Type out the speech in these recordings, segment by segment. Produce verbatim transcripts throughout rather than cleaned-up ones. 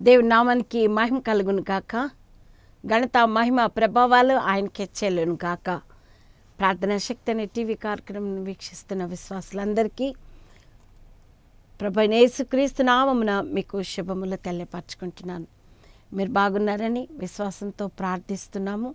దేవుని నామానికి మహిమ కలుగును గాక. ఘనత మహిమ ప్రభావాలు ఆయనకే చెల్లును గాక. ప్రార్థనా శక్తి అనే టీవీ కార్యక్రమం వీక్షిస్తున్న విశ్వాసులందరికీ ప్రభు అయిన యేసుక్రీస్తు నామమున మీకు శుభములు తెలియపరచుకుంటున్నాను. మీరు బాగున్నారని విశ్వాసంతో ప్రార్థిస్తున్నాము.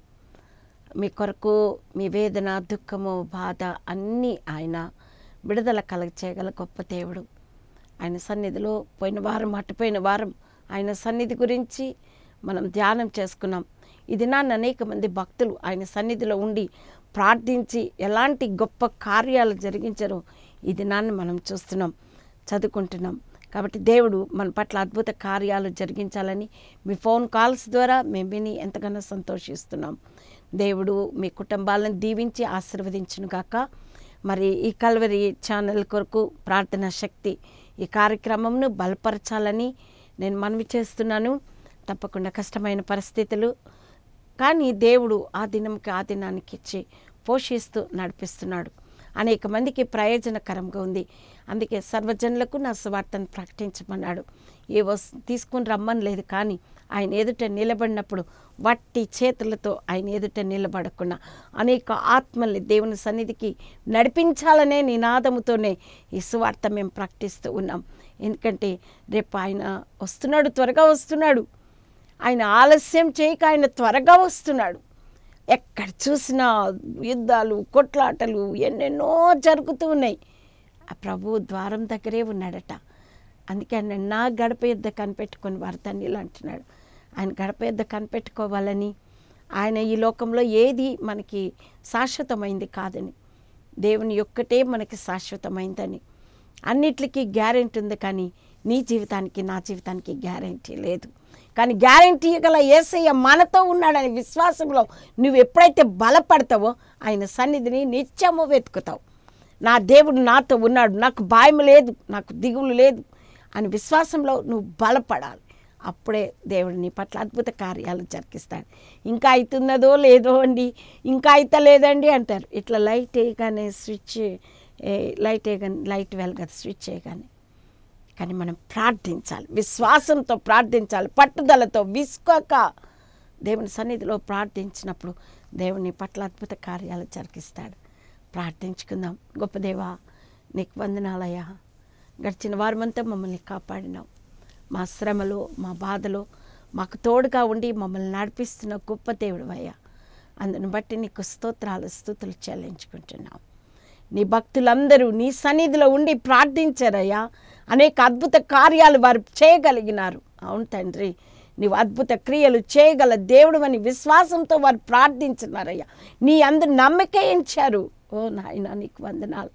మీ కొరకు మీ వేదన, దుఃఖము, బాధ అన్నీ ఆయన విడుదల కలగచేయగల గొప్ప దేవుడు. ఆయన సన్నిధిలో పోయిన వారం అటుపోయిన వారం ఆయన సన్నిధి గురించి మనం ధ్యానం చేసుకున్నాం. ఈ దినాన్ని అనేక మంది భక్తులు ఆయన సన్నిధిలో ఉండి ప్రార్థించి ఎలాంటి గొప్ప కార్యాలు జరిగించారో ఈ దినాన్ని మనం చూస్తున్నాం, చదువుకుంటున్నాం. కాబట్టి దేవుడు మన పట్ల అద్భుత కార్యాలు జరిగించాలని మీ ఫోన్ కాల్స్ ద్వారా మేము విని ఎంతగానో సంతోషిస్తున్నాం. దేవుడు మీ కుటుంబాలను దీవించి ఆశీర్వదించును గాక. మరి ఈ కల్వరి ఛానల్ కొరకు ప్రార్థనా శక్తి ఈ కార్యక్రమంను బలపరచాలని నేను మనవి చేస్తున్నాను. తప్పకుండా కష్టమైన పరిస్థితులు కానీ దేవుడు ఆ దినంకి ఆ దినానికి ఇచ్చి పోషిస్తూ నడిపిస్తున్నాడు. అనేక మందికి ప్రయోజనకరంగా ఉంది. అందుకే సర్వజనులకు నా సువార్తను ప్రకటించమన్నాడు. ఏ వస్తు తీసుకుని రమ్మని లేదు, కానీ ఆయన ఎదుట నిలబడినప్పుడు వట్టి చేతులతో ఆయన ఎదుట నిలబడకుండా అనేక ఆత్మల్ని దేవుని సన్నిధికి నడిపించాలనే నినాదముతోనే ఈ సువార్త మేము ప్రకటిస్తూ ఉన్నాం. ఎందుకంటే రేపు ఆయన వస్తున్నాడు, త్వరగా వస్తున్నాడు. ఆయన ఆలస్యం చేయక ఆయన త్వరగా వస్తున్నాడు. ఎక్కడ చూసినా యుద్ధాలు, కొట్లాటలు ఎన్నెన్నో జరుగుతూ ఉన్నాయి. ఆ ప్రభు ద్వారం దగ్గరే ఉన్నాడట. అందుకే ఆయన నా గడప యుద్ధ కనిపెట్టుకొని వారు తండ్రిలు అంటున్నాడు. ఆయన గడప యుద్ధ కనిపెట్టుకోవాలని, ఆయన ఈ లోకంలో ఏది మనకి శాశ్వతమైంది కాదని, దేవుని ఒక్కటే మనకి శాశ్వతమైందని, అన్నిటికీ గ్యారెంటీ ఉంది. కానీ నీ జీవితానికి నా జీవితానికి గ్యారెంటీ లేదు. కానీ గ్యారెంటీ గల యేసయ్య మనతో ఉన్నాడని విశ్వాసంలో నువ్వు ఎప్పుడైతే బలపడతావో ఆయన సన్నిధిని నిత్యము వెతుకుతావు. నా దేవుడు నాతో ఉన్నాడు, నాకు భయం లేదు, నాకు దిగులు లేదు అని విశ్వాసంలో నువ్వు బలపడాలి. అప్పుడే దేవుడు నీ పట్ల అద్భుత కార్యాలు జరిగిస్తాడు. ఇంకా అవుతున్నదో లేదో అండి, ఇంకా అయితే లేదండి అంటారు. ఇట్లా లైట్ వేయగానే స్విచ్ లైట్ వేయగానే లైట్ వెలగదు స్విచ్ వేయగానే. కానీ మనం ప్రార్థించాలి, విశ్వాసంతో ప్రార్థించాలి, పట్టుదలతో విసుకోక దేవుని సన్నిధిలో ప్రార్థించినప్పుడు దేవుని పట్ల అద్భుత కార్యాలు జరిగిస్తాడు. ప్రార్థించుకుందాం. గొప్ప దేవా, నీకు వందనాలయ్యా. గడిచిన వారమంతా మమ్మల్ని కాపాడినావు. మా శ్రమలో, మా బాధలో మాకు తోడుగా ఉండి మమ్మల్ని నడిపిస్తున్న గొప్ప దేవుడు అయ్యా. అందును బట్టి నీకు స్తోత్రాలు, స్తుతులు చెల్లించుకుంటున్నాం. నీ భక్తులందరూ నీ సన్నిధిలో ఉండి ప్రార్థించారయ్యా. అనేక అద్భుత కార్యాలు వారు చేయగలిగినారు. అవును తండ్రి, నీవు అద్భుత క్రియలు చేయగల దేవుడు అని విశ్వాసంతో వారు ప్రార్థించినారయ్యా. నీ అందు నమ్మక ఉంచారు. ఓ నాయన, నీకు వందనాలు.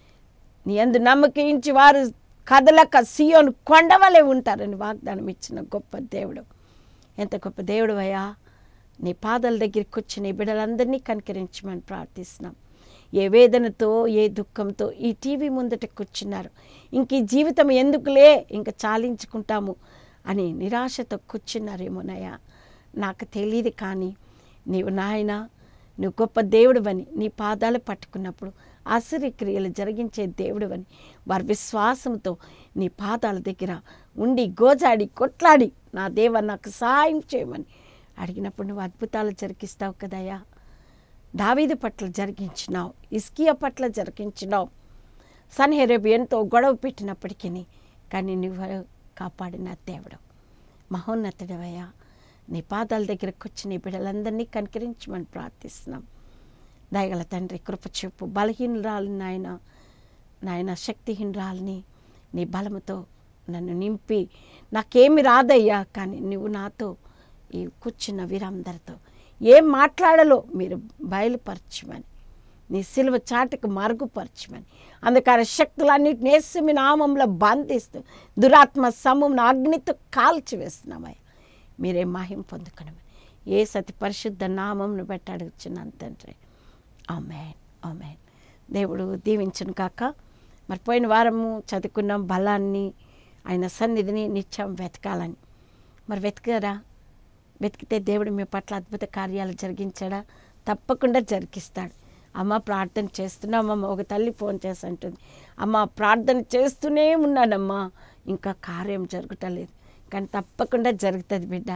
నీ అందు నమ్మక ఉంచి వారు కదలక సియోను కొండవలే ఉంటారని వాగ్దానం ఇచ్చిన గొప్ప దేవుడు. ఎంత గొప్ప దేవుడు అయ్యా. నీ పాదాల దగ్గరికి వచ్చి నీ బిడ్డలందరినీ కనికరించమని ప్రార్థిస్తున్నాం. ఏ వేదనతో, ఏ దుఃఖంతో ఈ టీవీ ముందట కూర్చున్నారు, ఇంక ఈ జీవితం ఎందుకులే, ఇంకా చాలించుకుంటాము అని నిరాశతో కూర్చున్నారేమోనయ్యా. నాకు తెలియదు, కానీ నీవు నాయన, నువ్వు గొప్ప దేవుడు అని నీ పాదాలు పట్టుకున్నప్పుడు ఆశ్చర్యక్రియలు జరిగించే దేవుడు అని వారి విశ్వాసంతో నీ పాదాల దగ్గర ఉండి గోజాడి కొట్లాడి నా దేవ నాకు సహాయం చేయమని అడిగినప్పుడు నువ్వు అద్భుతాలు జరిగిస్తావు కదయ్యా. దావీదు పట్ల జరిగించినావు, ఇస్కియా పట్ల జరిగించినావు. సన్హెరేబు ఎంతో గొడవ పెట్టినప్పటికీ కానీ నువ్వు కాపాడిన దేవుడు, మహోన్నతుడవయ్యా. నీ పాదాల దగ్గరకు వచ్చి నీ బిడ్డలందరినీ కనికరించమని ప్రార్థిస్తున్నాం. దయగల తండ్రి, కృప చూపు. బలహీనురాలని నాయన, నాయన శక్తిహీనురాలని నీ బలముతో నన్ను నింపి, నాకేమి రాదయ్యా, కానీ నువ్వు నాతో ఈ కూర్చున్న వీరందరితో ఏం మాట్లాడాలో మీరు బయలుపరచమని, నీ సిలువ చాటుకు మరుగుపరచమని, అందుకని శక్తులన్నిటిని యేసు మీ నామంలో బంధిస్తూ దురాత్మ సమూహం అగ్నితో కాల్చివేస్తున్నామయ్యా. మీరే మహిమ పొందుకునమని ఏ సతి పరిశుద్ధ నామంను బట్టి అడుగుచున్నాను తండ్రి. ఆమేన్, ఆమేన్. దేవుడు దీవించును కాక. మరి పోయిన వారము చదువుకున్నాం బలాన్ని, ఆయన సన్నిధిని నిత్యం వెతకాలని. మరి వెతకరా? వెతికితే దేవుడు మీ పట్ల అద్భుత కార్యాలు జరిగించాడా? తప్పకుండా జరిగిస్తాడు. అమ్మ ప్రార్థన చేస్తున్నామమ్మ, ఒక తల్లి ఫోన్ చేసి అంటుంది, అమ్మ ప్రార్థన చేస్తూనే ఉన్నానమ్మా, ఇంకా కార్యం జరగటలేదు. కానీ తప్పకుండా జరుగుతుంది బిడ్డ.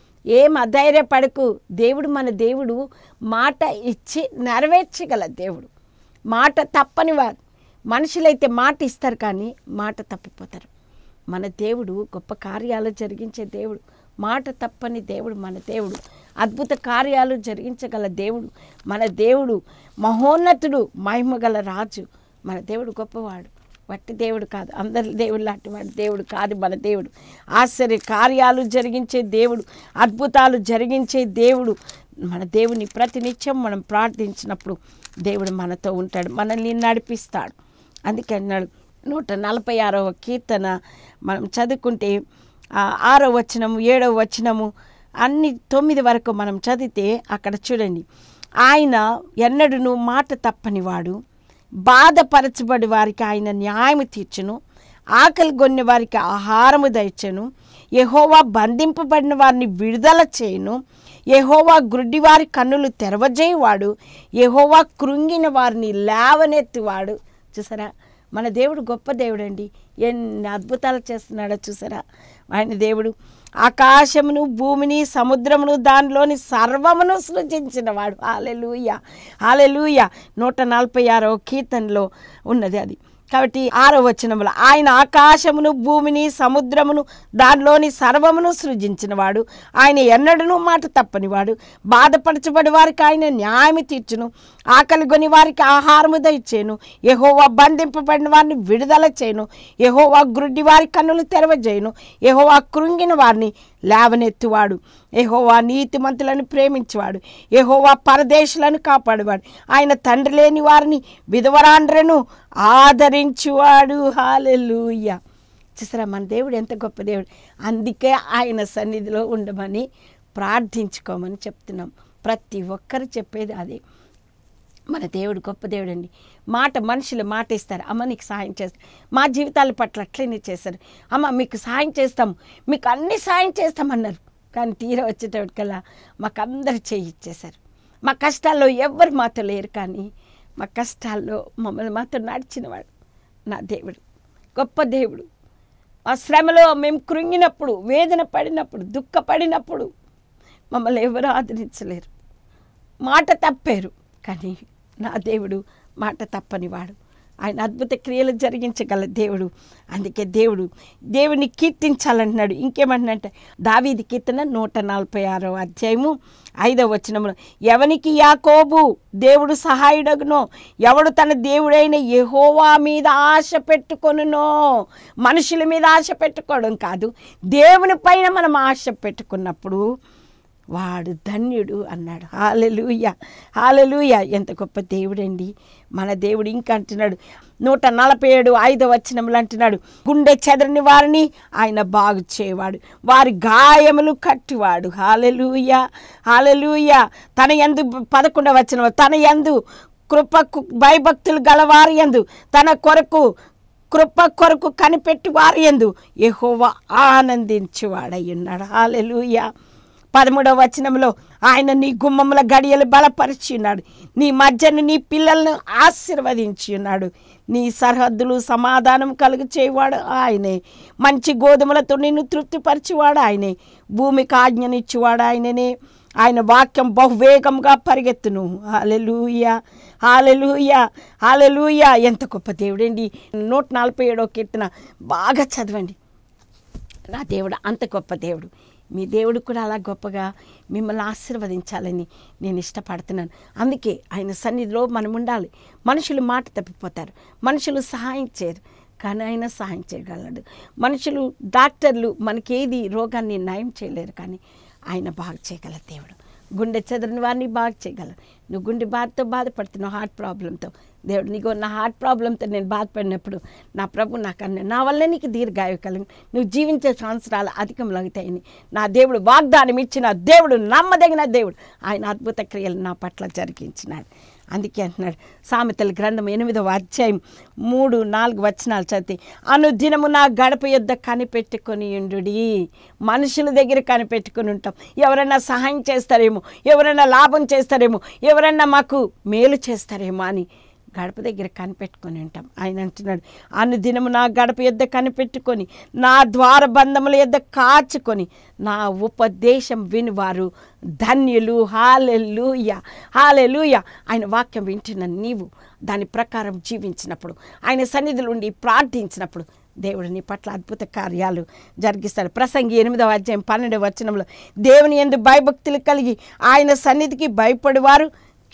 ఏం అధైర్యపడకు. దేవుడు మన దేవుడు మాట ఇచ్చి నెరవేర్చగల దేవుడు. మాట తప్పని వారు. మనుషులైతే మాట ఇస్తారు కానీ మాట తప్పిపోతారు. మన దేవుడు గొప్ప కార్యాలు జరిగించే దేవుడు. మాట తప్పని దేవుడు మన దేవుడు. అద్భుత కార్యాలు జరిగించగల దేవుడు మన దేవుడు. మహోన్నతుడు, మహిమగల రాజు మన దేవుడు. గొప్పవాడు, వట్టి దేవుడు కాదు. అందరి దేవుడు లాంటి వాడి దేవుడు కాదు మన దేవుడు. ఆశ్చర్య కార్యాలు జరిగించే దేవుడు, అద్భుతాలు జరిగించే దేవుడు మన దేవుని. ప్రతినిత్యం మనం ప్రార్థించినప్పుడు దేవుడు మనతో ఉంటాడు, మనల్ని నడిపిస్తాడు. అందుకే అన్నాడు నూట నలభై ఆరవ కీర్తన మనం చదువుకుంటే ఆరో వచనము, ఏడవ వచనము, అన్ని తొమ్మిది వరకు మనం చదివితే అక్కడ చూడండి, ఆయన ఎన్నడూను మాట తప్పనివాడు, బాధపరచబడి వారికి ఆయన న్యాయము తీర్చును, ఆకలి గొన్న వారికి ఆహారము దయచెను, యెహోవా బంధింపబడిన వారిని విడుదల చేయను, యెహోవా గ్రుడ్డివారి కన్నులు తెరవజేయువాడు, యెహోవా కృంగిన వారిని లేవనెత్తువాడు. చూసారా, మన దేవుడు గొప్ప దేవుడు అండి. ఎన్ని అద్భుతాలు చేస్తున్నాడో చూసారా ఆయన దేవుడు. ఆకాశమును, భూమిని, సముద్రమును, దానిలోని సర్వమును సృజించిన వాడు. హల్లెలూయా, హల్లెలూయా. నూట నలభై ఆరో కీర్తనలో ఉన్నది అది. కాబట్టి ఆరో వచనంలో, ఆయన ఆకాశమును, భూమిని, సముద్రమును, దానిలోని సర్వమును సృజించినవాడు, ఆయన ఎన్నడూ మాట తప్పనివాడు, బాధపరచబడి వారికి ఆయన న్యాయము తీర్చును, ఆకలి కొని వారికి ఆహారము దయచేను, యెహోవా బంధింపబడిన వారిని విడుదల చేయను, యెహోవా గ్రుడ్డి వారి కన్నులు తెరవజేయును, యెహోవా కృంగిన వారిని లేవనెత్తువాడు, యెహోవా నీతిమంతులను ప్రేమించేవాడు, యెహోవా పరదేశులను కాపాడువాడు, ఆయన తండ్రి లేని వారిని విధవరాండ్రను ఆదరించువాడు. హల్లెలూయా. చూసారా మన దేవుడు ఎంత గొప్ప దేవుడు. అందుకే ఆయన సన్నిధిలో ఉండమని ప్రార్థించుకోమని చెప్తున్నాం. ప్రతి ఒక్కరు చెప్పేది అదే. మన దేవుడు గొప్ప దేవుడు అండి. మాట మనుషులు మాట ఇస్తారు, అమ్మ నీకు సాయం చేస్తాం. మా జీవితాల పట్ల అట్లనే చేశారు. అమ్మ మీకు సాయం చేస్తాం, మీకు అన్ని సాయం చేస్తామన్నారు. కానీ తీర వచ్చేటప్పటికల్లా మాకు అందరు చేయి ఇచ్చేశారు. మా కష్టాల్లో ఎవ్వరు మాతో లేరు, కానీ మా కష్టాల్లో మమ్మల్ని మాతో నడిచినవాడు నా దేవుడు. గొప్ప దేవుడు. మా శ్రమలో మేము కృంగినప్పుడు, వేదన పడినప్పుడు, దుఃఖపడినప్పుడు మమ్మల్ని ఎవరు ఆదరించలేరు, మాట తప్పారు. కానీ నా దేవుడు మాట తప్పనివాడు. ఆయన అద్భుత క్రియలు జరిగించగల దేవుడు. అందుకే దేవుడు దేవుని కీర్తించాలంటున్నాడు. ఇంకేమంటున్నాడంటే దావీదు కీర్తన నూట నలభై ఆరో అధ్యాయము ఐదవ వచనంలో, ఎవనికి యాకోబు దేవుడు సహాయుడగునో, ఎవడు తన దేవుడైన యెహోవా మీద ఆశ పెట్టుకొనునో. మనుషుల మీద ఆశ పెట్టుకోవడం కాదు, దేవుని పైన మనం ఆశ పెట్టుకున్నప్పుడు వాడు ధన్యుడు అన్నాడు. హల్లెలూయా, హల్లెలూయా. ఎంత గొప్ప దేవుడండి మన దేవుడు. ఇంకా అంటున్నాడు నూట నలభై ఏడు ఐదో వచనంలో అంటున్నాడు, గుండె చెదరని వారిని ఆయన బాగు చేయవాడు, వారి గాయములు కట్టివాడు. హల్లెలూయా, హల్లెలూయా. తన యందు పదకొండవ వచనం, తన యందు కృప భయభక్తులు గలవారి యందు తన కొరకు కృప కొరకు కనిపెట్టి వారి యందు యెహోవా ఆనందించువాడై ఉన్నాడు. హల్లెలూయా. పదమూడవ వచనంలో, ఆయన నీ గుమ్మముల గడియలు బలపరిచి ఉన్నాడు, నీ మధ్యను నీ పిల్లలను ఆశీర్వదించి ఉన్నాడు, నీ సరిహద్దులు సమాధానం కలుగు చేయవాడు ఆయనే, మంచి గోధుమలతో నిన్ను తృప్తిపరిచేవాడు ఆయనే, భూమికి ఆజ్ఞనిచ్చేవాడు ఆయననే, ఆయన వాక్యం బహువేగంగా పరిగెత్తును. హల్లెలూయా, హల్లెలూయా, హల్లెలూయా. ఎంత గొప్ప దేవుడండి. నూట నలభై ఏడో కీర్తన బాగా చదవండి. నా దేవుడు అంత గొప్ప దేవుడు. మీ దేవుడు కూడా అలా గొప్పగా మిమ్మల్ని ఆశీర్వదించాలని నేను ఇష్టపడుతున్నాను. అందుకే ఆయన సన్నిధిలో మనం ఉండాలి. మనుషులు మాట తప్పిపోతారు, మనుషులు సహాయం చేయరు, కానీ ఆయన సహాయం చేయగలడు. మనుషులు డాక్టర్లు మనకేది రోగాన్ని నయం చేయలేరు, కానీ ఆయన బాగు చేయగల దేవుడు. గుండె చెదరని వారిని బాగు చేయగలరు. నువ్వు గుండె బాధతో బాధపడుతున్నావు, హార్ట్ ప్రాబ్లంతో, దేవుడు నీకు నా హార్ట్ ప్రాబ్లంతో నేను బాధపడినప్పుడు నా ప్రభు నాకు అన్న నా వల్లే నీకు దీర్ఘాయు కలిగి నువ్వు జీవించే సంవత్సరాలు అధికంలాగుతాయని నా దేవుడు వాగ్దానం ఇచ్చిన దేవుడు, నమ్మదగిన దేవుడు. ఆయన అద్భుత క్రియలు నా పట్ల జరిగించినాడు. అందుకే అంటున్నాడు సామెతల గ్రంథం ఎనిమిదవ అధ్యాయం మూడు నాలుగు వచనాలు చదివి, అనుదినము నా గడప యొద్ద కనిపెట్టుకొని ఉండుడి. మనుషుల దగ్గర కనిపెట్టుకొని ఉంటాం, ఎవరైనా సహాయం చేస్తారేమో, ఎవరైనా లాభం చేస్తారేమో, ఎవరైనా మాకు మేలు చేస్తారేమో అని గడప దగ్గర కనిపెట్టుకొని ఉంటాం. ఆయన అంటున్నాడు, అనుదినము నా గడప యొద్ద కనిపెట్టుకొని నా ద్వారబంధముల యొద్ద కాచుకొని నా ఉపదేశం వినివారు ధన్యులు. హల్లెలూయా, హల్లెలూయా. ఆయన వాక్యం వింటున్న నీవు దాని ప్రకారం జీవించినప్పుడు, ఆయన సన్నిధిలో ఉండి ప్రార్థించినప్పుడు దేవుడు నీ పట్ల అద్భుత కార్యాలు జరిగిస్తాడు. ప్రసంగి ఎనిమిదవ అధ్యాయం పన్నెండవ వచనంలో, దేవుని యందు భయభక్తులు కలిగి ఆయన సన్నిధికి భయపడేవారు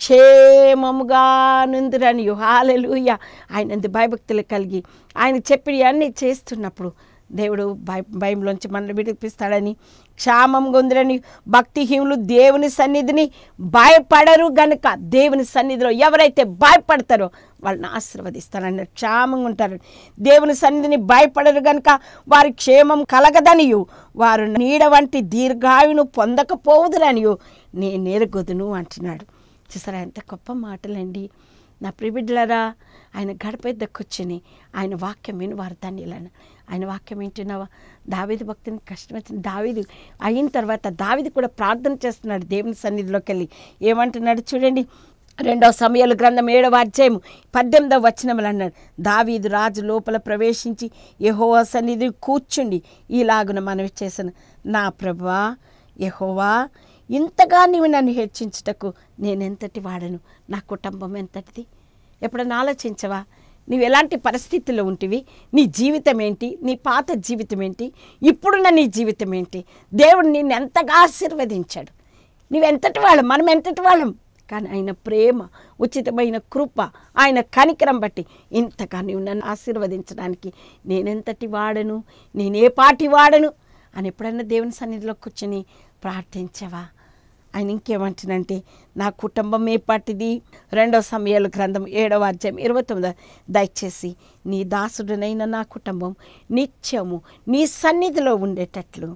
క్షేమముగా నుందురనియు. హల్లెలూయా. ఆయన యందు భయభక్తులు కలిగి ఆయన చెప్పి అన్నీ చేస్తున్నప్పుడు దేవుడు భయ భయంలోంచి మనల్ని విడిపిస్తాడని, క్షేమంగా ఉందిరని. భక్తిహీనులు దేవుని సన్నిధిని భయపడరు గనుక, దేవుని సన్నిధిలో ఎవరైతే భయపడతారో వాళ్ళని ఆశీర్వదిస్తారని, క్షేమంగా ఉంటారు. దేవుని సన్నిధిని భయపడరు గనుక వారి క్షేమం కలగదనియు, వారు నీడ వంటి దీర్ఘాయును పొందకపోవుదురనియు నేను ఎరుగొదును అంటున్నాడు. చూసారా ఎంత గొప్ప మాటలండి. నా ప్రియబిడ్డలారా, ఆయన గడప కూర్చుని ఆయన వాక్యం విని వారు ధన్యులను. ఆయన వాక్యం వింటున్నావా? దావీదు భక్తుని కష్టం వచ్చింది. దావీదు అయిన తర్వాత దావీదు కూడా ప్రార్థన చేస్తున్నాడు దేవుని సన్నిధిలోకి వెళ్ళి. ఏమంటున్నాడు చూడండి, రెండవ సమయాల గ్రంథం ఏడవ అధ్యాయము పద్దెనిమిదవ వచనములు అన్నాడు, దావీదు రాజు లోపల ప్రవేశించి యెహోవా సన్నిధి కూర్చుండి ఈలాగున మనవి చేశాను, నా ప్రభువా యెహోవా, ఇంతగా నీవు నన్ను హెచ్చించుటకు నేనెంతటి వాడను, నా కుటుంబం ఎంతటిది. ఎప్పుడన్నా ఆలోచించవా? నీవు ఎలాంటి పరిస్థితుల్లో ఉంటివి? నీ జీవితం ఏంటి? నీ పాత జీవితం ఏంటి? ఇప్పుడున్న నీ జీవితం ఏంటి? దేవుడు నిన్ను ఎంతగా ఆశీర్వదించాడు. నువ్వెంతటి వాళ్ళం, మనం ఎంతటి వాళ్ళం. కానీ ఆయన ప్రేమ, ఉచితమైన కృప, ఆయన కనికరం బట్టి ఇంతగా నీవు నన్ను ఆశీర్వదించడానికి నేనెంతటి వాడను, నేనే పాటి వాడను అని ఎప్పుడన్నా దేవుని సన్నిధిలో కూర్చొని ప్రార్థించవా? ఆయన ఇంకేమంటున్నంటే, నా కుటుంబం ఏ పాటిది. రెండవ సమయాల గ్రంథం ఏడవ అధ్యాయం ఇరవై తొమ్మిది, దయచేసి నీ దాసుడునైన నా కుటుంబం నిత్యము నీ సన్నిధిలో ఉండేటట్లు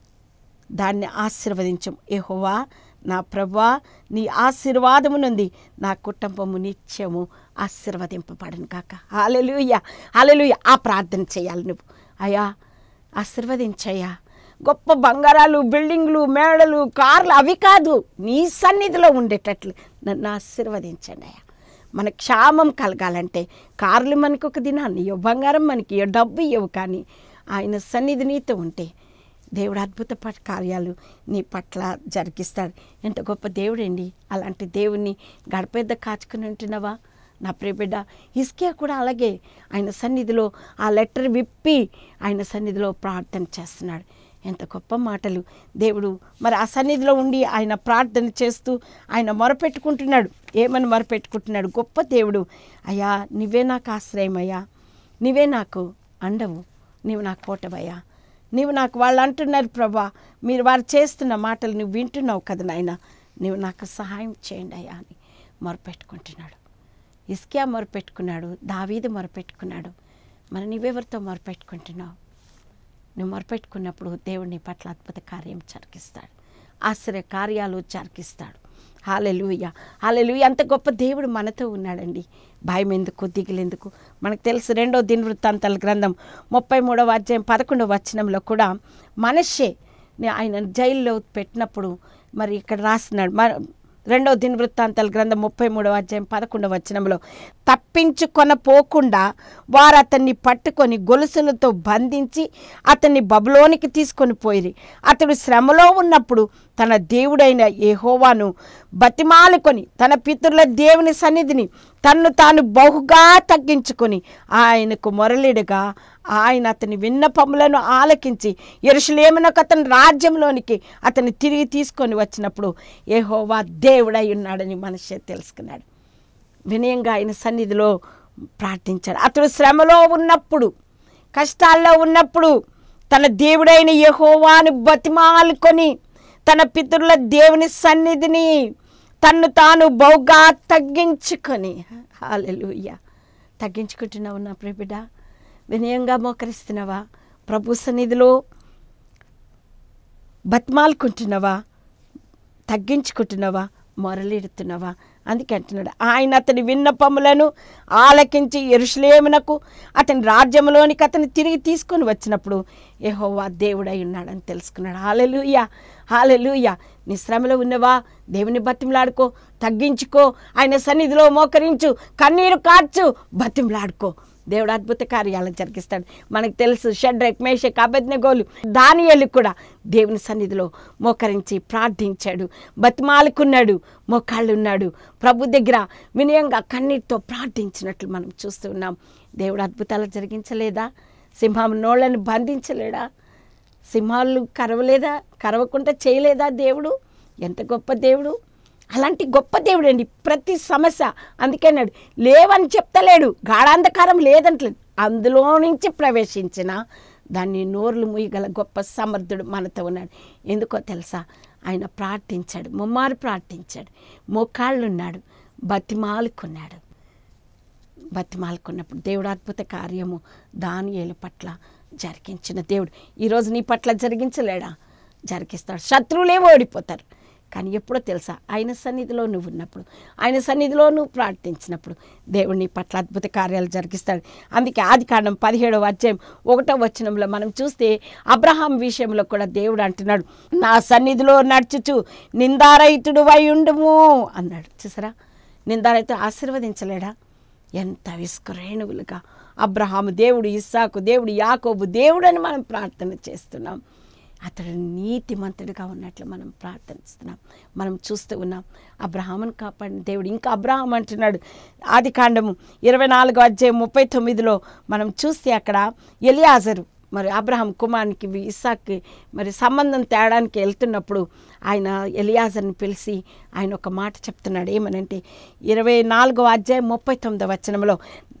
దాన్ని ఆశీర్వదించం. యెహోవా నా ప్రభువా, నీ ఆశీర్వాదము నుండి నా కుటుంబము నిత్యము ఆశీర్వదింపబడను కాక. హల్లెలూయా, హల్లెలూయా. ఆ ప్రార్థన చేయాలి నువ్వు. అయ్యా ఆశీర్వదించయ్యా. గొప్ప బంగారాలు, బిల్డింగ్లు, మేడలు, కార్లు అవి కాదు, నీ సన్నిధిలో ఉండేటట్లు నన్ను ఆశీర్వదించండి అయ్యా. మన క్షేమం కలగాలంటే కార్లు మనకు ఒక దినాన్ని ఇవ్వవు, బంగారం మనకి ఇవ్వవు, డబ్బు ఇవ్వవు. కానీ ఆయన సన్నిధి నీతో ఉంటే దేవుడు అద్భుత కార్యాలు నీ పట్ల జరిగిస్తాడు. ఎంత గొప్ప దేవుడండి. అలాంటి దేవుణ్ణి గడపేద్ద కాచుకుని ఉంటున్నావా నా ప్రియబిడ్డ? హిజ్కియా కూడా అలాగే ఆయన సన్నిధిలో ఆ లెటర్ విప్పి ఆయన సన్నిధిలో ప్రార్థన చేస్తున్నాడు. ఎంత గొప్ప మాటలు. దేవుడు మరి ఆ సన్నిధిలో ఉండి ఆయన ప్రార్థన చేస్తూ ఆయన మొరపెట్టుకుంటున్నాడు. ఏమని మొరపెట్టుకుంటున్నాడు? గొప్ప దేవుడు, అయ్యా నువ్వే నాకు ఆశ్రయమయ్యా, నువ్వే నాకు అండవు, నీవు నా కోటవయ్యా, నీవు నాకు. వాళ్ళు అంటున్నారు, ప్రభా మీరు వారు చేస్తున్న మాటలు నువ్వు వింటున్నావు కదా నాయన, నువ్వు నాకు సహాయం చేయండి అయ్యా అని మొరపెట్టుకుంటున్నాడు. హిజ్కియా మొరపెట్టుకున్నాడు, దావీదు మొరపెట్టుకున్నాడు. మరి నువ్వెవరితో మొరపెట్టుకుంటున్నావు? నువ్వు మొరపెట్టుకున్నప్పుడు దేవుడు నీ పట్ల అద్భుత కార్యం జరిగిస్తాడు, ఆశ్చర్య కార్యాలు జరిగిస్తాడు. హల్లెలూయా, హల్లెలూయా. అంత గొప్ప దేవుడు మనతో ఉన్నాడండి. భయం ఎందుకు, దిగులెందుకు? మనకు తెలుసు రెండో దినవృత్తాంతాల గ్రంథం ముప్పై మూడవ అధ్యాయం పదకొండవ వచనంలో కూడా మనషే ఆయన జైల్లో పెట్టినప్పుడు మరి ఇక్కడ రాస్తున్నాడు. మ రెండవ దినవృత్తాంతాల గ్రంథం ముప్పై మూడవ అధ్యాయం పదకొండవ వచనంలో, తప్పించుకొన పోకుండా వారు అతన్ని పట్టుకొని గొలుసులతో బంధించి అతన్ని బబులోనికి తీసుకొని పోయిరి. అతడు శ్రమలో ఉన్నప్పుడు తన దేవుడైన యెహోవాను బతిమాలుకొని తన పితరుల దేవుని సన్నిధిని తన్ను తాను బహుగా తగ్గించుకొని ఆయనకు మొరలిడగా ఆయన అతని విన్నపములను ఆలకించి యెరూషలేమునకు అతని రాజ్యంలోనికి అతన్ని తిరిగి తీసుకొని వచ్చినప్పుడు యెహోవా దేవుడై ఉన్నాడని మనషే తెలుసుకున్నాడు. వినయంగా ఆయన సన్నిధిలో ప్రార్థించాడు. అతడు శ్రమలో ఉన్నప్పుడు, కష్టాల్లో ఉన్నప్పుడు తన దేవుడైన యెహోవాను బతిమాలుకొని తన పితరుల దేవుని సన్నిధిని తన్ను తాను బహుగా తగ్గించుకొని, హల్లెలూయా, తగ్గించుకుంటున్నావు నా ప్రియబిడ్డ? వినయంగా మోకరిస్తున్నావా? ప్రభు సన్నిధిలో బతిమాలుకుంటున్నావా? తగ్గించుకుంటున్నావా? మొరలిడుతున్నావా? అందుకే అంటున్నాడు, ఆయన అతని విన్నపములను ఆలకించి యెరూషలేమునకు అతని రాజ్యంలోనికి అతని తిరిగి తీసుకొని వచ్చినప్పుడు యెహోవా దేవుడై ఉన్నాడని తెలుసుకున్నాడు. హల్లెలూయా, హల్లెలూయా. నీ శ్రమలో ఉన్నవా? దేవుని బతిమలాడుకో, తగ్గించుకో, ఆయన సన్నిధిలో మోకరించు, కన్నీరు కార్చు, బతిమలాడుకో. దేవుడు అద్భుత కార్యాలను జరిగిస్తాడు. మనకు తెలుసు, షడ్రక్, మేషక్, అబేద్నెగోలు, దానియేలు కూడా దేవుని సన్నిధిలో మోకరించి ప్రార్థించాడు, బతిమాలుకున్నాడు, మోకాళ్ళు ఉన్నాడు, ప్రభు దగ్గర వినయంగా కన్నీటితో ప్రార్థించినట్లు మనం చూస్తూ ఉన్నాం. దేవుడు అద్భుతాలు జరిగించలేదా? సింహం నోళ్ళని బంధించలేడా? సింహాలు కరవలేదా? కరవకుండా చేయలేదా దేవుడు? ఎంత గొప్ప దేవుడు! అలాంటి గొప్ప దేవుడు అండి. ప్రతి సమస్య అందుకేనాడు లేవని చెప్తలేడు, గాఢాంధకారం లేదంటలేదు, అందులో నుంచి ప్రవేశించిన దాన్ని నోర్లు మూయగల గొప్ప సమర్థుడు మనతో ఉన్నాడు. ఎందుకో తెలుసా? ఆయన ప్రార్థించాడు, ముమ్మారు ప్రార్థించాడు, మోకాళ్ళున్నాడు, బతిమాలుకున్నాడు. బతిమాలుకున్నప్పుడు దేవుడు అద్భుత కార్యము దానియేలు పట్ల జరిగించిన దేవుడు ఈరోజు నీ పట్ల జరిగించలేడా? జరిగిస్తాడు. శత్రువులే ఓడిపోతారు. కానీ ఎప్పుడో తెలుసా? ఆయన సన్నిధిలో నువ్వు ఉన్నప్పుడు, ఆయన సన్నిధిలో నువ్వు ప్రార్థించినప్పుడు దేవుడు నీ పట్ల అద్భుత కార్యాలు జరిగిస్తాడు. అందుకే ఆదికాండం పదిహేడవ అధ్యాయం ఒకటో వచనంలో మనం చూస్తే అబ్రహాం విషయంలో కూడా దేవుడు అంటున్నాడు, నా సన్నిధిలో నడుచుచు నిందారహితుడు వై ఉండుము అన్నాడు. చూసారా? నిందారహితుడు ఆశీర్వదించలేడా? ఎంత విస్కరేణువులుగా అబ్రహాము దేవుడు, ఇస్సాకు దేవుడు, యాకోబు దేవుడు అని మనం ప్రార్థన చేస్తున్నాం. అతడు నీతిమంతుడిగా ఉన్నట్లు మనం ప్రార్థిస్తున్నాం, మనం చూస్తూ ఉన్నాం. అబ్రహామును కాపాడిన దేవుడు. ఇంకా అబ్రహాం అంటున్నాడు ఆది కాండము ఇరవై నాలుగో అధ్యాయం ముప్పై తొమ్మిదిలో మనం చూస్తే అక్కడ ఎలియాజరు మరి అబ్రహాం కుమారునికి ఇస్సాక్కి మరి సంబంధం తేడానికి వెళ్తున్నప్పుడు ఆయన ఎలియాజర్ని పిలిచి ఆయన ఒక మాట చెప్తున్నాడు. ఏమనంటే ఇరవై నాలుగో అధ్యాయం ముప్పై తొమ్మిదో వచనంలో,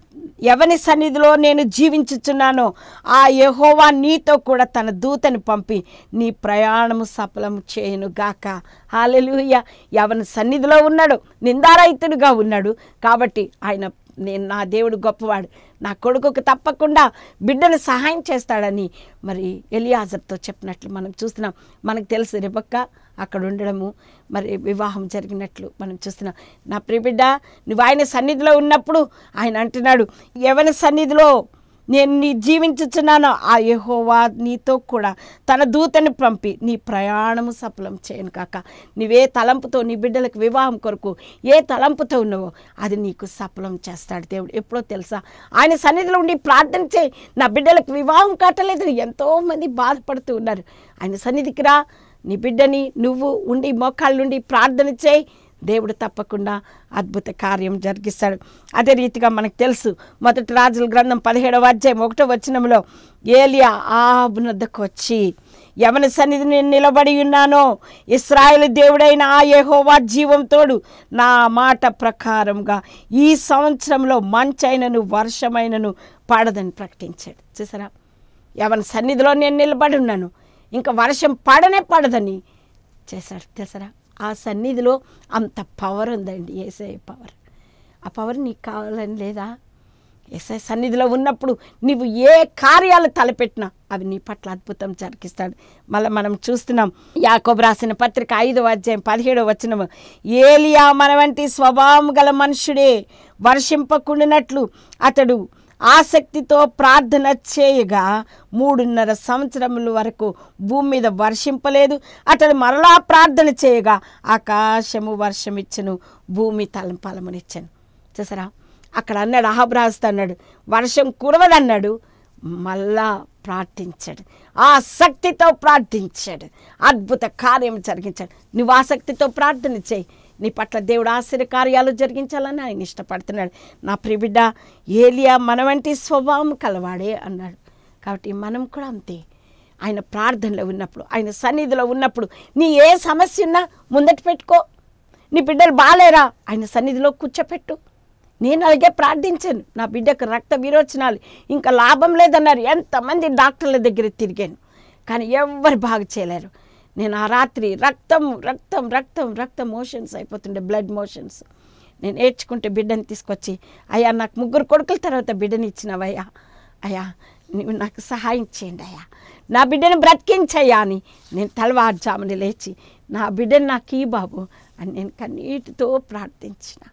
ఎవని సన్నిధిలో నేను జీవించుచున్నానో ఆ యెహోవా నీతో కూడా తన దూతని పంపి నీ ప్రయాణము సఫలం చేయను గాక. హల్లెలూయా. ఎవని సన్నిధిలో ఉన్నాడు, నిందారహితుడుగా ఉన్నాడు కాబట్టి ఆయన నేను నా దేవుడు గొప్పవాడు, నా కొడుకుకు తప్పకుండా బిడ్డను సహాయం చేస్తాడని మరి ఎలియాజర్తో చెప్పినట్లు మనం చూస్తున్నాం. మనకు తెలుసు రెబెక్క అక్కడ ఉండడము, మరి వివాహం జరిగినట్లు మనం చూస్తున్నాం. నా ప్రియ బిడ్డ, నువ్వు ఆయన సన్నిధిలో ఉన్నప్పుడు ఆయన అంటున్నాడు, ఎవరి సన్నిధిలో నేను నీ జీవించుచున్నానో ఆ యెహోవా నీతో కూడా తన దూతని పంపి నీ ప్రయాణము సఫలం చేయను కాక. నీవే తలంపుతో నీ బిడ్డలకు వివాహం కొరకు ఏ తలంపుతో ఉన్నావో అది నీకు సఫలం చేస్తాడు దేవుడు. ఎప్పుడో తెలుసా? ఆయన సన్నిధిలో ఉండి ప్రార్థన చేయి, నా బిడ్డలకు వివాహం కావట్లేదని ఎంతోమంది బాధపడుతూ ఉన్నారు. ఆయన సన్నిధికి రా, నీ బిడ్డని నువ్వు ఉండి మోకాళ్ళుండి ప్రార్థన చేయి, దేవుడు తప్పకుండా అద్భుత కార్యం జరిగిస్తాడు. అదే రీతిగా మనకు తెలుసు, మొదటి రాజుల గ్రంథం పదిహేడవ అధ్యాయం ఒకటో వచనంలో ఏలియా ఆహాబు వద్దకు వచ్చి, ఎవరి సన్నిధి నేను నిలబడి ఉన్నానో ఇశ్రాయేలు దేవుడైన ఆ యెహోవా జీవం తోడు నా మాట ప్రకారంగా ఈ సంవత్సరంలో మంచైనను వర్షమైనను పడదని ప్రకటించాడు. చూసారా? ఎవరి సన్నిధిలో నేను నిలబడి ఉన్నాను, ఇంకా వర్షం పడనే పడదని చేశాడు. తెలుసరా? ఆ సన్నిధిలో అంత పవర్ ఉందండి, యేసయ్య పవర్. ఆ పవర్ నీకు కావాలని లేదా? యేసయ్య సన్నిధిలో ఉన్నప్పుడు నీవు ఏ కార్యాలు తలపెట్టినా అవి నీ పట్ల అద్భుతం జరిగిస్తాడు. మళ్ళీ మనం చూస్తున్నాం యాకోబు రాసిన పత్రిక ఐదవ అధ్యాయం పదిహేడవ వచనం, ఏలియా మన వంటి స్వభావం గల మనుషుడే, వర్షింపకుండినట్లు అతడు ఆసక్తితో ప్రార్థన చేయగా మూడున్నర సంవత్సరముల వరకు భూమి మీద వర్షింపలేదు. అతడు మరలా ప్రార్థన చేయగా ఆకాశము వర్షం ఇచ్చను, భూమి తలంపాలమనిచ్చాను. చూసారా? అక్కడ అన్నాడు, అహాబు రాజుతో అన్నాడు వర్షం కురవదన్నాడు, మళ్ళా ప్రార్థించాడు, ఆసక్తితో ప్రార్థించాడు, అద్భుత కార్యం జరిగించాడు. నువ్వు ఆసక్తితో ప్రార్థన చేయి, నీ పట్ల దేవుడు ఆశ్చర్య కార్యాలు జరిగించాలని ఆయన ఇష్టపడుతున్నాడు. నా ప్రియబిడ్డ, ఏలియా మన వంటి స్వభావం కలవాడే అన్నాడు. కాబట్టి మనం కూడా అంతే. ఆయన ప్రార్థనలో ఉన్నప్పుడు, ఆయన సన్నిధిలో ఉన్నప్పుడు నీ ఏ సమస్య ఉన్నా ముందట పెట్టుకో. నీ బిడ్డలు బాలేరా, ఆయన సన్నిధిలో కూర్చోపెట్టు. నేను అలాగే ప్రార్థించాను, నా బిడ్డకు రక్త విరోచనాలు ఇంకా లాభం లేదన్నారు. ఎంతమంది డాక్టర్ల దగ్గర తిరిగాను, కానీ ఎవ్వరు బాగు చేయలేరు. నేను ఆ రాత్రి రక్తం రక్తం రక్తం రక్తం మోషన్స్ అయిపోతుండే, బ్లడ్ మోషన్స్. నేను ఏడ్చుకుంటే బిడ్డని తీసుకొచ్చి, అయ్యా నాకు ముగ్గురు కొడుకుల తర్వాత బిడ్డని ఇచ్చినావయ్యా, అయ్యా నువ్వు నాకు సహాయం చేయండి అయ్యా, నా బిడ్డను బ్రతికించయ్యా అని నేను తెల్లవారుజామున లేచి నా బిడ్డను నాకు ఈ బాబు అని నేను కన్నీటితో ప్రార్థించిన.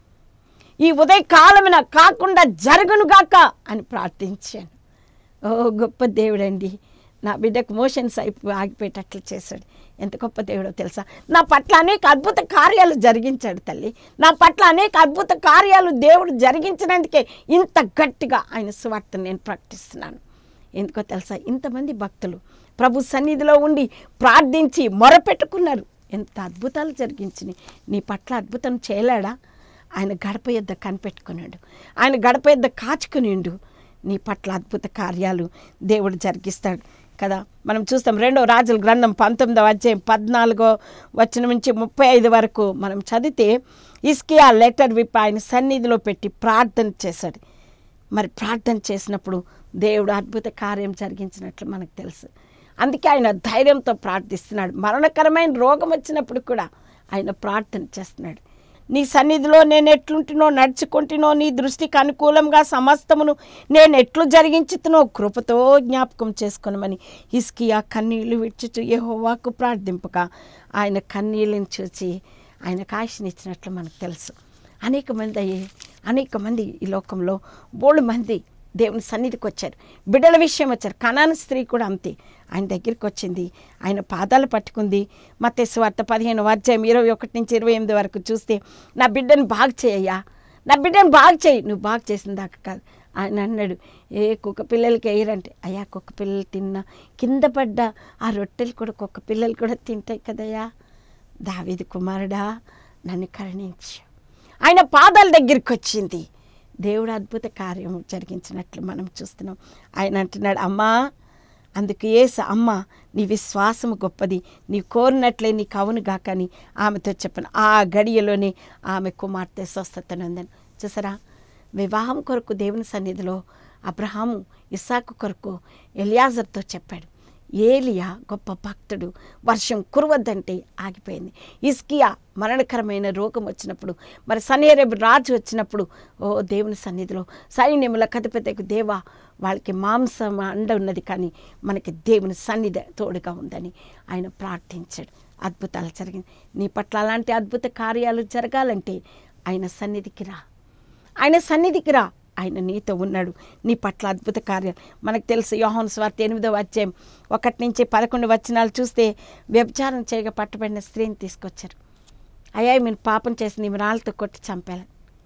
ఈ ఉదయకాలమున కాకుండా జరుగునుగాక అని ప్రార్థించాను. ఓ గొప్ప దేవుడండి, నా బిడ్డకు మోషన్స్ అయిపో ఆగిపోయేటట్లు చేశాడు. ఎంత గొప్ప దేవుడో తెలుసా. నా పట్ల అనేక అద్భుత కార్యాలు జరిగించాడు తల్లి. నా పట్ల అనేక అద్భుత కార్యాలు దేవుడు జరిగించినందుకే ఇంత గట్టిగా ఆయన సువార్తను నేను ప్రకటిస్తున్నాను. ఎందుకో తెలుసా, ఇంతమంది భక్తులు ప్రభు సన్నిధిలో ఉండి ప్రార్థించి మొరపెట్టుకున్నారు. ఎంత అద్భుతాలు జరిగించినాయి. నీ పట్ల అద్భుతం చేయలేడా? ఆయన గడప యొద్ద కనిపెట్టుకున్నాడు, ఆయన గడప యొద్ద కాచుకునిండు. నీ పట్ల అద్భుత కార్యాలు దేవుడు జరిగిస్తాడు కదా. మనం చూస్తాం రెండో రాజుల గ్రంథం పంతొమ్మిదవ అధ్యాయం పద్నాలుగో వచనం నుంచి ముప్పై ఐదు వరకు మనం చదివితే, హిజ్కియా లెటర్ విప్పి ఆయన సన్నిధిలో పెట్టి ప్రార్థన చేశాడు. మరి ప్రార్థన చేసినప్పుడు దేవుడు అద్భుత కార్యం జరిగించినట్లు మనకు తెలుసు. అందుకే ఆయన ధైర్యంతో ప్రార్థిస్తున్నాడు. మరణకరమైన రోగం వచ్చినప్పుడు కూడా ఆయన ప్రార్థన చేస్తున్నాడు. నీ సన్నిధిలో నేను ఎట్లుంటునో నడుచుకుంటునో, నీ దృష్టికి అనుకూలంగా సమస్తమును నేను ఎట్లు జరిగించుతునో కృపతో జ్ఞాపకం చేసుకొనమని హిజ్కియా కన్నీళ్లు విడుచుచు యెహోవాకు ప్రార్థింపగా ఆయన కన్నీళ్ళని చూసి ఆయనకు ఆశనిచ్చినట్లు మనకు తెలుసు. అనేక మంది అయ్యి అనేక మంది ఈ లోకంలో బోళ్ళు మంది దేవుని సన్నిధికి వచ్చారు, బిడ్డల విషయం వచ్చారు. కనాను స్త్రీ కూడా అంతే, ఆయన దగ్గరికి వచ్చింది, ఆయన పాదాలు పట్టుకుంది. మత్తయి సువార్త పదిహేను అధ్యాయం ఇరవై ఒకటి నుంచి ఇరవై ఎనిమిది వరకు చూస్తే, నా బిడ్డను బాగు చేయయ్యా, నా బిడ్డను బాగు చేయి. నువ్వు బాగు చేసిన దాకా కాదు. ఆయన అన్నాడు, ఏ కుక్క పిల్లలకి వేయరంటే, అయ్యా కుక్క పిల్లలు తిన్నా కింద పడ్డ ఆ రొట్టెలు కూడా కుక్క పిల్లలు కూడా తింటాయి కదయ్యా, దావీదు కుమారుడా నన్ను కరుణించు. ఆయన పాదాల దగ్గరికి వచ్చింది. దేవుడు అద్భుత కార్యం జరిగించినట్లు మనం చూస్తున్నాం. ఆయన అంటున్నాడు, అమ్మా అందుకు యేసు, అమ్మ నీ విశ్వాసము గొప్పది, నీ కోరినట్లే నీకు అవునుగా కానీ ఆమెతో చెప్పను. ఆ గడియలోనే ఆమె కుమార్తె స్వస్థతనందని. చూసారా, వివాహం కొరకు దేవుని సన్నిధిలో అబ్రహాము ఇస్సాకు కొరకు ఎలియాజర్తో చెప్పాడు. ఏలియా గొప్ప భక్తుడు, వర్షం కురవద్దంటే ఆగిపోయింది. హిజ్కియా మరణకరమైన రోగం వచ్చినప్పుడు, మరి సన్హెరీబు రాజు వచ్చినప్పుడు, ఓ దేవుని సన్నిధిలో సైన్యముల అధిపతికి దేవా, వాళ్ళకి మాంసం అండ ఉన్నది కానీ మనకి దేవుని సన్నిధి తోడుగా ఉందని ఆయన ప్రార్థించాడు. అద్భుతాలు జరిగింది. నీ పట్ల అలాంటి అద్భుత కార్యాలు జరగాలంటే ఆయన సన్నిధికి రా, ఆయన సన్నిధికి రా. ఆయన నీతో ఉన్నాడు. నీ పట్ల అద్భుత కార్యాలు మనకు తెలుసు. యోహాను సువార్త ఎనిమిదవ అధ్యాయం ఒకటి నుంచి పదకొండు వచనాలు చూస్తే, వ్యభిచారం చేయగా పట్టబడిన స్త్రీని తీసుకొచ్చారు. అయ్యా మీరు పాపం చేసి నీ రాళ్ళతో కొట్టి చంపాలి.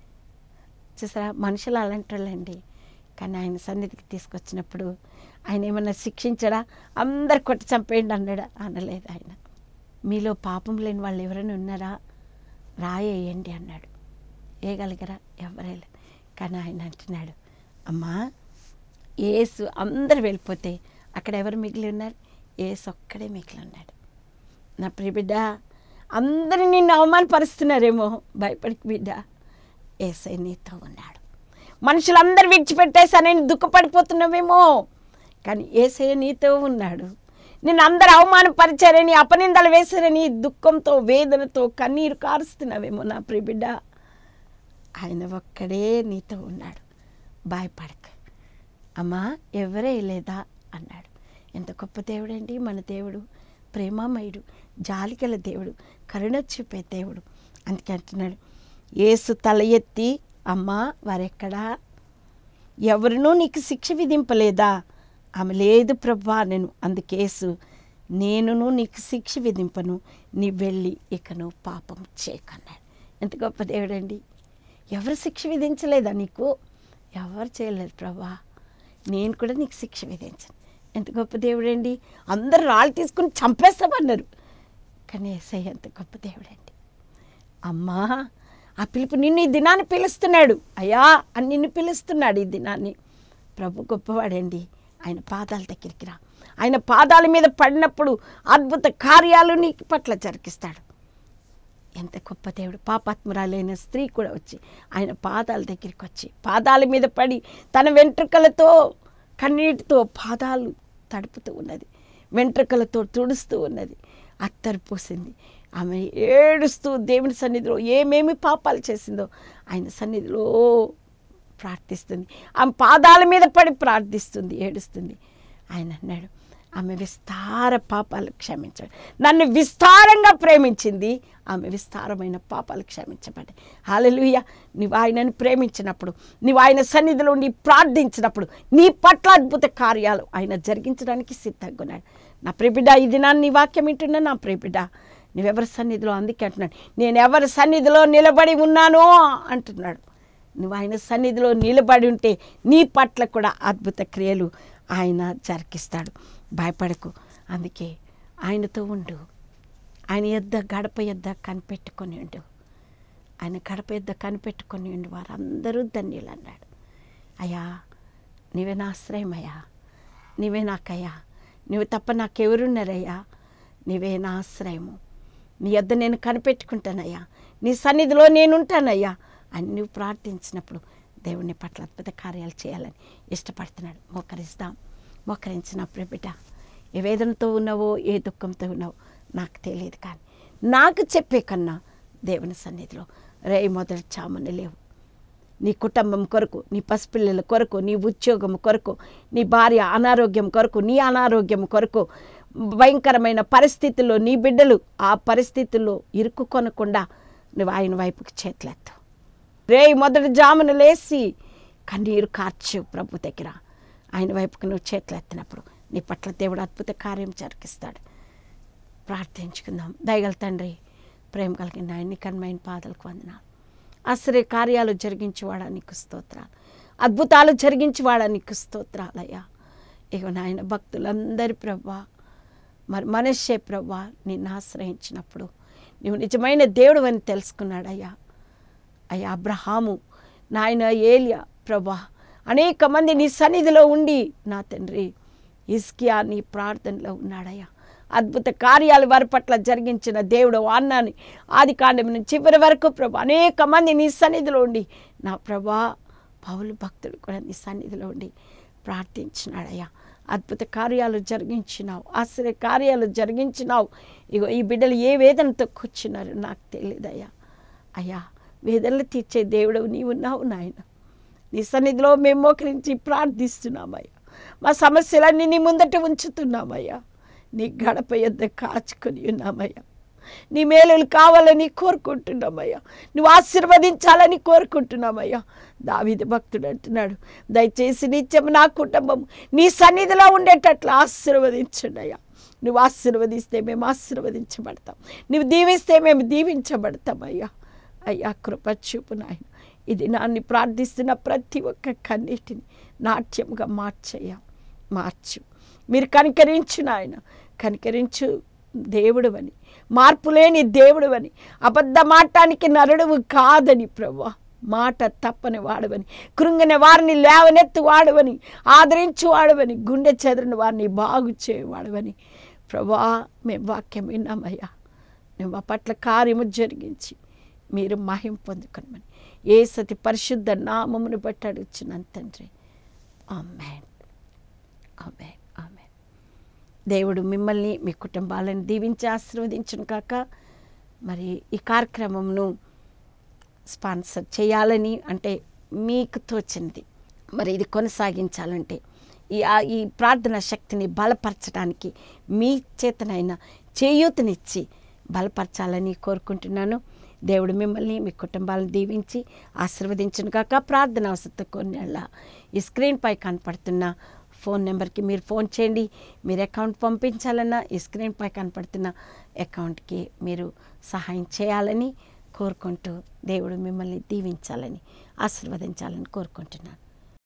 చూసారా, మనుషులు అలాంటి వాళ్ళండి. కానీ ఆయన సన్నిధికి తీసుకొచ్చినప్పుడు ఆయన ఏమన్నా శిక్షించడా? అందరు కొట్టి చంపేయండి అన్నాడా? అనలేదు. ఆయన మీలో పాపం లేని వాళ్ళు ఎవరైనా ఉన్నారా, రాయేయండి అన్నాడు. వేయగలిగరా? ఎవరే లేదు. కానీ ఆయన అంటున్నాడు, అమ్మా యేసు అందరు వెళ్ళిపోతే అక్కడ ఎవరు మిగిలి ఉన్నారు? యేసు ఒక్కడే మిగిలి ఉన్నాడు. నా ప్రియ బిడ్డ, అందరూ నిన్ను అవమానపరుస్తున్నారేమో, భయపడికి బిడ్డ, యేసే నీతో ఉన్నాడు. మనుషులందరూ విడిచిపెట్టేసానని దుఃఖపడిపోతున్నావేమో, కానీ యేసే నీతో ఉన్నాడు. నిన్ను అందరూ అవమానపరిచారని, అపనిందలు వేశారని దుఃఖంతో వేదనతో కన్నీరు కారుస్తున్నావేమో నా ప్రియ బిడ్డ, ఆయన ఒక్కడే నీతో ఉన్నాడు. భయపడక అమ్మా ఎవరే లేదా అన్నాడు. ఎంత గొప్ప దేవుడండి మన దేవుడు, ప్రేమమయుడు, జాలిగల దేవుడు, కరుణ చూపే దేవుడు. అందుకే అంటున్నాడు, యేసు తల ఎత్తి, అమ్మా వారెక్కడా, ఎవరినూ నీకు శిక్ష విధింపలేదా? ఆమె లేదు ప్రభా నేను. అందుకేసు, నేనును నీకు శిక్ష విధింపను, నీ వెళ్ళి ఇకను పాపం చేయకన్నాడు. ఎంత గొప్ప దేవుడండి. ఎవరు శిక్ష విధించలేదా నీకు? ఎవరు చేయలేదు ప్రభా, నేను కూడా నీకు శిక్ష విధించను. ఎంత గొప్ప దేవుడండి. అందరు రాళ్ళు తీసుకుని చంపేస్తామన్నారు, కానీ యేసయ్య ఎంత గొప్ప దేవుడండి. అమ్మా ఆ పిలుపు నిన్ను ఈ దినాన్ని పిలుస్తున్నాడు, అయ్యా అని నిన్ను పిలుస్తున్నాడు ఈ దినాన్ని. ప్రభు గొప్పవాడండి. ఆయన పాదాల దగ్గరికి రా. ఆయన పాదాల మీద పడినప్పుడు అద్భుత కార్యాలు నీ పట్ల జరిగిస్తాడు. ఎంత గొప్ప దేవుడు. పాపాత్మురాలైన స్త్రీ కూడా వచ్చి ఆయన పాదాల దగ్గరికి వచ్చి పాదాల మీద పడి తన వెంట్రుకలతో కన్నీటితో పాదాలు తడుపుతూ ఉన్నది, వెంట్రుకలతో తుడుస్తూ ఉన్నది, అత్తరు పూసింది. ఆమె ఏడుస్తూ దేవుని సన్నిధిలో ఏమేమి పాపాలు చేసిందో ఆయన సన్నిధిలో ప్రార్థిస్తుంది. ఆమె పాదాల మీద పడి ప్రార్థిస్తుంది, ఏడుస్తుంది. ఆయన అన్నాడు, ఆమె విస్తార పాపాలు క్షమించాడు. నన్ను విస్తారంగా ప్రేమించింది, ఆమె విస్తారమైన పాపాలు క్షమించబడ్డాయి. హల్లెలూయా. నీవు ఆయనను ప్రేమించినప్పుడు, నీవు ఆయన సన్నిధిలో ఉండి ప్రార్థించినప్పుడు నీ పట్ల అద్భుత కార్యాలు ఆయన జరిగించడానికి సిద్ధంగా ఉన్నాడు. నా ప్రియబిడ్డ, ఇది నా నీ వాక్యం వింటున్నా నా ప్రియబిడ్డ, నువ్వెవరి సన్నిధిలో, అందుకే అంటున్నాడు నేను ఎవరి సన్నిధిలో నిలబడి ఉన్నానో అంటున్నాడు. నువ్వు ఆయన సన్నిధిలో నిలబడి ఉంటే నీ పట్ల కూడా అద్భుత క్రియలు ఆయన జరిగిస్తాడు. భయపడకు. అందుకే ఆయనతో ఉండు. ఆయన యొద్ద గడప యొద్ద కనిపెట్టుకొని ఉండు. ఆయన గడప యొద్ద కనిపెట్టుకొని ఉండి వారందరూ ధన్యులు అన్నాడు. అయ్యా నీవే నా ఆశ్రయమయ్యా, నీవే నాకయ్యా, నువ్వు తప్ప నాకెవరున్నారయ్యా, నీవే నా ఆశ్రయము. నీ యొద్ద నేను కనిపెట్టుకుంటానయ్యా, నీ సన్నిధిలో నేను ఉంటానయ్యా అని నువ్వు ప్రార్థించినప్పుడు దేవుని పట్ల అద్భుత కార్యాలు చేయాలని ఇష్టపడుతున్నాడు. మోకరిస్తాం. మోకరించిన ప్రియబిడ్డ, ఏ వేదనతో ఉన్నావో, ఏ దుఃఖంతో ఉన్నావో నాకు తెలియదు, కానీ నాకు చెప్పే కన్నా దేవుని సన్నిధిలో రే మొదటి చామున లేవు. నీ కుటుంబం కొరకు, నీ పసిపిల్లల కొరకు, నీ ఉద్యోగం కొరకు, నీ భార్య అనారోగ్యం కొరకు, నీ అనారోగ్యం కొరకు, భయంకరమైన పరిస్థితుల్లో నీ బిడ్డలు ఆ పరిస్థితుల్లో ఇరుక్కుకొనకుండా నువ్వు ఆయన వైపుకి చేతులెత్తు. రే మొదటి జామున లేచి కన్నీరు కార్చు ప్రభు దగ్గర. ఆయన వైపుకి నువ్వు చేతులు ఎత్తినప్పుడు నీ పట్ల దేవుడు అద్భుత కార్యం జరిగిస్తాడు. ప్రార్థించుకుందాం. దయగల తండ్రి, ప్రేమ కలిగిన ఆయన కన్మైన పాదలకు వందనాలు. ఆశ్చర్య కార్యాలు జరిగించేవాడా నీకు స్తోత్రాలు, అద్భుతాలు జరిగించేవాడా నీకు స్తోత్రాలయ్యా. ఇక నాయన భక్తులందరి ప్రభా, మరి మనిషే ప్రభా నిన్ను ఆశ్రయించినప్పుడు నువ్వు నిజమైన దేవుడు అని తెలుసుకున్నాడయ్యా. అయ్యా అబ్రహాము, నాయన ఏలియా ప్రభా, అనేక మంది నీ సన్నిధిలో ఉండి నా తండ్రి హిజ్కియా నీ ప్రార్థనలో ఉన్నాడయ్యా. అద్భుత కార్యాలు వారి పట్ల జరిగించిన దేవుడు అన్నాని ఆది కాండం నుంచి చివరి వరకు ప్రభా అనేక మంది నీ సన్నిధిలో ఉండి నా ప్రభా పౌలు భక్తుడు కూడా నీ సన్నిధిలో ఉండి ప్రార్థించినాడయ్యా. అద్భుత కార్యాలు జరిగించినావు, ఆశ్చర్య కార్యాలు జరిగించినావు. ఇగో ఈ బిడ్డలు ఏ వేదనతో కూర్చున్నారు నాకు తెలియదయ్యా. అయ్యా వేదనలు తీర్చే దేవుడు నీవున్నావు నాయన. నీ సన్నిధిలో మేము మోకరించి ప్రార్థిస్తున్నామయ్యా. మా సమస్యలన్నీ నీ ముందట ఉంచుతున్నామయ్యా. నీ గడప యొద్ద కాచుకొని ఉన్నామయ్యా. నీ మేలులు కావాలని కోరుకుంటున్నామయ్యా. నువ్వు ఆశీర్వదించాలని కోరుకుంటున్నామయ్యా. దావీదు భక్తుడు అంటున్నాడు, దయచేసి నిత్యం నా కుటుంబం నీ సన్నిధిలో ఉండేటట్లు ఆశీర్వదించండి అయ్యా. నువ్వు ఆశీర్వదిస్తే మేము ఆశీర్వదించబడతాం, నువ్వు దీవిస్తే మేము దీవించబడతామయ్యా. అయ్యా కృప చూపు నాయన. ఇది నాన్ని ప్రార్థిస్తున్న ప్రతి ఒక్క కన్నీటిని నాట్యంగా మార్చయ్యా, మార్చు. మీరు కనికరించు నాయన, కనికరించు దేవుడు అని, మార్పు లేని దేవుడు అని, అబద్ధమాటానికి నరుడువు కాదని ప్రభా, మాట తప్పని వాడవని, కృంగిన వారిని లేవనెత్తు వాడవని, ఆదరించు వాడవని, గుండె చెదరని వారిని బాగు చేయవాడవని ప్రభా మేము వాక్యం విన్నామయ్యా. నువ్వు మా పట్ల కార్యము జరిగించి మీరు మహిమ పొందుకొనమని యేసతి పరిశుద్ధ నామమును బట్టి అడుగుచున్నాను తండ్రి. ఆమేన్, ఆమేన్, ఆమేన్. దేవుడు మిమ్మల్ని మీ కుటుంబాలను దీవించి ఆశీర్వదించును కాక. మరి ఈ కార్యక్రమంను స్పాన్సర్ చేయాలని అంటే మీకు తోచింది, మరి ఇది కొనసాగించాలంటే ఈ ఈ ప్రార్థన శక్తిని బలపరచడానికి మీ చేతనైనా చేయూతనిచ్చి బలపరచాలని కోరుకుంటున్నాను. దేవుడు మిమ్మల్ని మీ కుటుంబాలను దీవించి ఆశీర్వదించును కాక. ప్రార్థన అవసరం కొన్నేళ్ళ ఈ స్క్రీన్పై కనపడుతున్న ఫోన్ నెంబర్కి మీరు ఫోన్ చేయండి. మీరు అకౌంట్ పంపించాలన్నా ఈ స్క్రీన్పై కనపడుతున్న అకౌంట్కి మీరు సహాయం చేయాలని కోరుకుంటూ దేవుడు మిమ్మల్ని దీవించాలని ఆశీర్వదించాలని కోరుకుంటున్నాను.